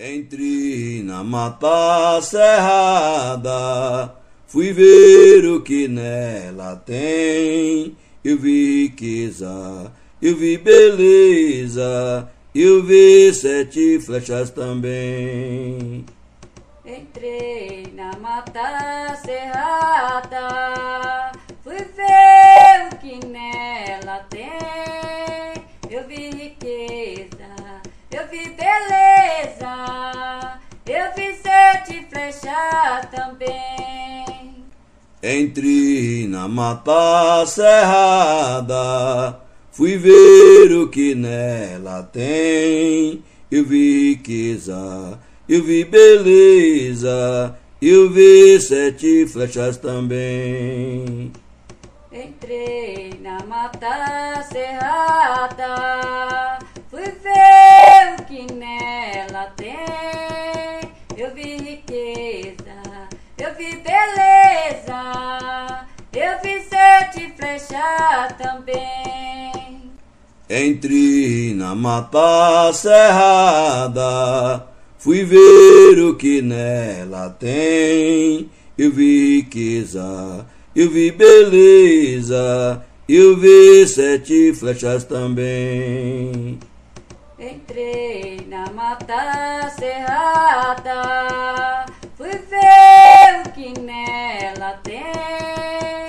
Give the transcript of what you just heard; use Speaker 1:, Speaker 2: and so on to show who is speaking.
Speaker 1: Entrei na mata cerrada, fui ver o que nela tem. Eu vi riqueza, eu vi beleza, eu vi 7 flechas também.
Speaker 2: Entrei na mata cerrada, fui ver o que nela tem. Eu vi riqueza, eu vi beleza, eu vi 7 flechas também.
Speaker 1: Entrei na mata cerrada, fui ver o que nela tem. Eu vi riqueza, eu vi beleza, eu vi 7 flechas também.
Speaker 2: Entrei na mata cerrada, fui ver o que nela tem. Eu vi riqueza, eu vi beleza, eu vi 7 flechas também.
Speaker 1: Entrei na mata cerrada, fui ver o que nela tem. Eu vi riqueza, eu vi beleza, eu vi 7 flechas também.
Speaker 2: Entrei na mata cerrada, fui ver o que nela tem.